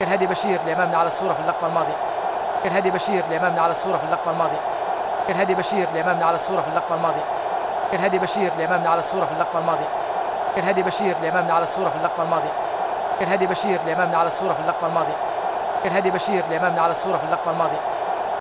الهادي بشير اللي أمامنا على الصورة في اللقطة الماضية. الهادي بشير اللي أمامنا على الصورة في اللقطة الماضية. الهادي بشير اللي أمامنا على الصورة في اللقطة الماضية. الهادي بشير اللي أمامنا على الصورة في اللقطة الماضية. الهادي بشير اللي أمامنا على الصورة في اللقطة الماضية. الهادي بشير اللي أمامنا على الصورة في اللقطة الماضية. الهادي بشير اللي أمامنا على الصورة في اللقطة الماضية.